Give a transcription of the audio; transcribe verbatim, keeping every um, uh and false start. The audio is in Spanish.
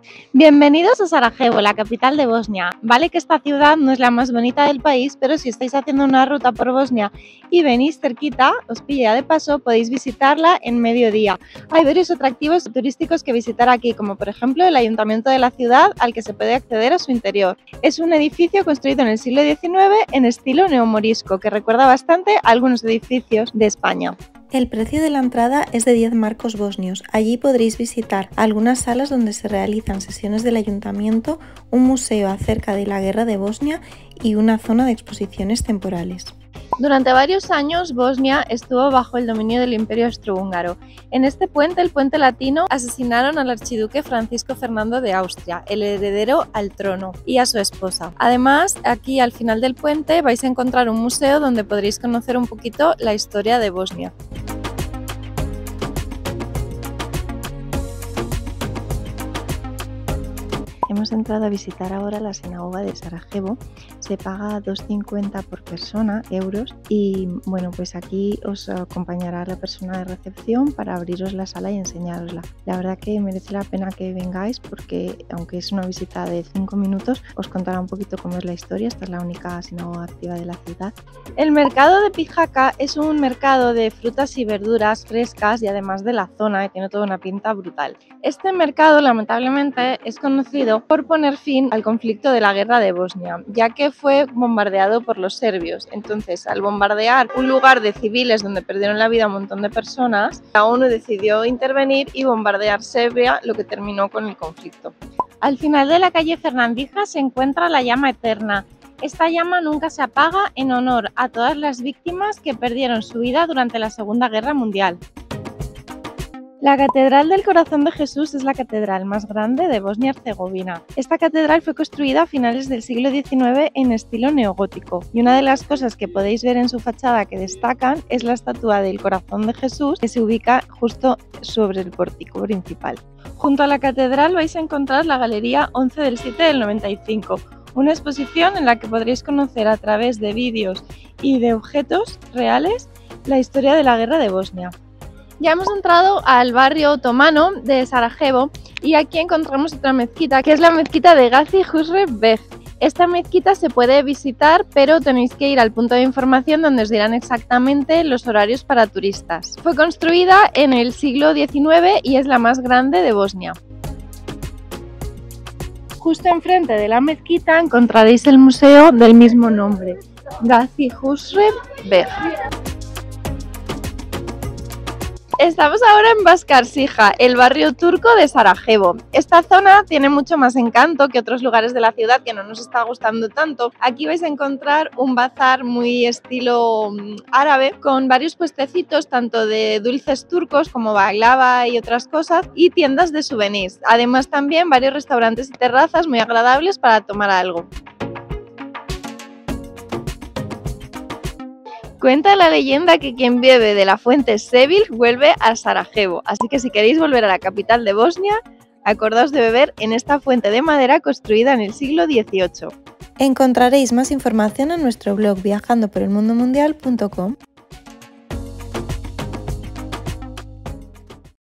Bienvenidos a Sarajevo, la capital de Bosnia. Vale que esta ciudad no es la más bonita del país, pero si estáis haciendo una ruta por Bosnia y venís cerquita, os pilla de paso, podéis visitarla en mediodía. Hay varios atractivos turísticos que visitar aquí, como por ejemplo el ayuntamiento de la ciudad, al que se puede acceder a su interior. Es un edificio construido en el siglo diecinueve en estilo neomorisco, que recuerda bastante a algunos edificios de España. El precio de la entrada es de diez marcos bosnios. Allí podréis visitar algunas salas donde se realizan sesiones del ayuntamiento, un museo acerca de la guerra de Bosnia y una zona de exposiciones temporales. Durante varios años, Bosnia estuvo bajo el dominio del Imperio Austrohúngaro. En este puente, el Puente Latino, asesinaron al archiduque Francisco Fernando de Austria, el heredero al trono, y a su esposa. Además, aquí al final del puente vais a encontrar un museo donde podréis conocer un poquito la historia de Bosnia. Hemos entrado a visitar ahora la sinagoga de Sarajevo. Se paga dos cincuenta por persona, euros, y bueno, pues aquí os acompañará la persona de recepción para abriros la sala y enseñarosla. La verdad que merece la pena que vengáis porque, aunque es una visita de cinco minutos, os contará un poquito cómo es la historia. Esta es la única sinagoga activa de la ciudad. El mercado de Pijaka es un mercado de frutas y verduras frescas y además de la zona, que tiene toda una pinta brutal. Este mercado, lamentablemente, es conocido por poner fin al conflicto de la guerra de Bosnia, ya que fue bombardeado por los serbios. Entonces, al bombardear un lugar de civiles donde perdieron la vida un montón de personas, la ONU decidió intervenir y bombardear Serbia, lo que terminó con el conflicto. Al final de la calle Fernandija se encuentra la llama eterna. Esta llama nunca se apaga en honor a todas las víctimas que perdieron su vida durante la Segunda Guerra Mundial. La Catedral del Corazón de Jesús es la catedral más grande de Bosnia-Herzegovina. Esta catedral fue construida a finales del siglo diecinueve en estilo neogótico y una de las cosas que podéis ver en su fachada que destacan es la estatua del Corazón de Jesús que se ubica justo sobre el pórtico principal. Junto a la catedral vais a encontrar la Galería once del siete del noventa y cinco, una exposición en la que podréis conocer a través de vídeos y de objetos reales la historia de la guerra de Bosnia. Ya hemos entrado al barrio otomano de Sarajevo y aquí encontramos otra mezquita, que es la mezquita de Gazi Husrev Beg. Esta mezquita se puede visitar, pero tenéis que ir al punto de información donde os dirán exactamente los horarios para turistas. Fue construida en el siglo diecinueve y es la más grande de Bosnia. Justo enfrente de la mezquita encontraréis el museo del mismo nombre, Gazi Husrev Beg. Estamos ahora en Baskarsija, el barrio turco de Sarajevo. Esta zona tiene mucho más encanto que otros lugares de la ciudad que no nos está gustando tanto. Aquí vais a encontrar un bazar muy estilo árabe con varios puestecitos tanto de dulces turcos como baklava y otras cosas y tiendas de souvenirs. Además también varios restaurantes y terrazas muy agradables para tomar algo. Cuenta la leyenda que quien bebe de la fuente Sevil vuelve a Sarajevo, así que si queréis volver a la capital de Bosnia, acordaos de beber en esta fuente de madera construida en el siglo dieciocho. Encontraréis más información en nuestro blog viajando por el mundo mundial punto com.